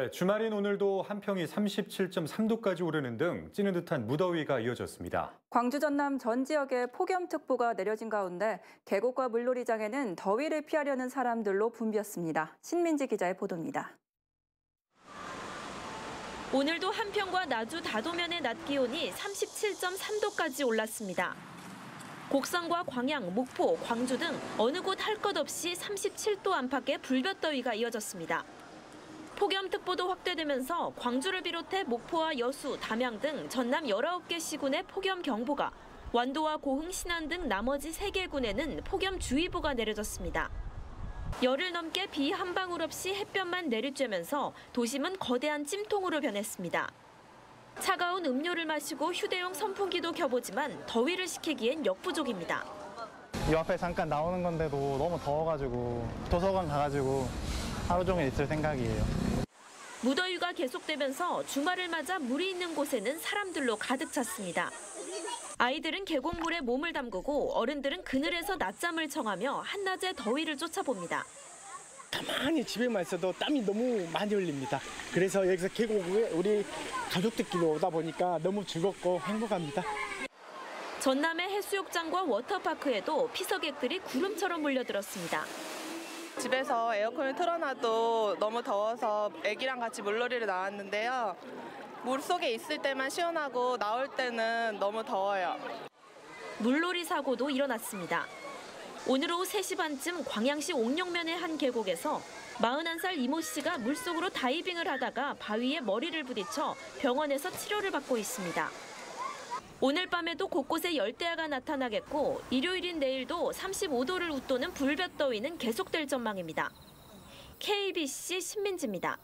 주말인 오늘도 한평이 37.3도까지 오르는 등 찌는 듯한 무더위가 이어졌습니다. 광주 전남 전 지역에 폭염특보가 내려진 가운데 계곡과 물놀이장에는 더위를 피하려는 사람들로 붐볐습니다. 신민지 기자의 보도입니다. 오늘도 한평과 나주 다도면의 낮 기온이 37.3도까지 올랐습니다. 곡성과 광양, 목포, 광주 등 어느 곳 할 것 없이 37도 안팎의 불볕더위가 이어졌습니다. 폭염특보도 확대되면서 광주를 비롯해 목포와 여수, 담양 등 전남 19개 시군의 폭염경보가, 완도와 고흥, 신안 등 나머지 3개 군에는 폭염주의보가 내려졌습니다. 열흘 넘게 비 한 방울 없이 햇볕만 내리쬐면서 도심은 거대한 찜통으로 변했습니다. 차가운 음료를 마시고 휴대용 선풍기도 켜보지만 더위를 식히기엔 역부족입니다. 이 앞에 잠깐 나오는 건데도 너무 더워가지고 도서관 가가지고 하루 종일 있을 생각이에요. 무더위가 계속되면서 주말을 맞아 물이 있는 곳에는 사람들로 가득 찼습니다. 아이들은 계곡물에 몸을 담그고 어른들은 그늘에서 낮잠을 청하며 한낮의 더위를 쫓아봅니다. 가만히 집에만 있어도 땀이 너무 많이 흘립니다. 그래서 여기서 계곡에 우리 가족들끼리 오다 보니까 너무 즐겁고 행복합니다. 전남의 해수욕장과 워터파크에도 피서객들이 구름처럼 몰려들었습니다. 집에서 에어컨을 틀어놔도 너무 더워서 애기랑 같이 물놀이를 나왔는데요. 물속에 있을 때만 시원하고 나올 때는 너무 더워요. 물놀이 사고도 일어났습니다. 오늘 오후 3시 반쯤 광양시 옥룡면의 한 계곡에서 41살 이모 씨가 물속으로 다이빙을 하다가 바위에 머리를 부딪혀 병원에서 치료를 받고 있습니다. 오늘 밤에도 곳곳에 열대야가 나타나겠고 일요일인 내일도 35도를 웃도는 불볕더위는 계속될 전망입니다. KBC 신민지입니다.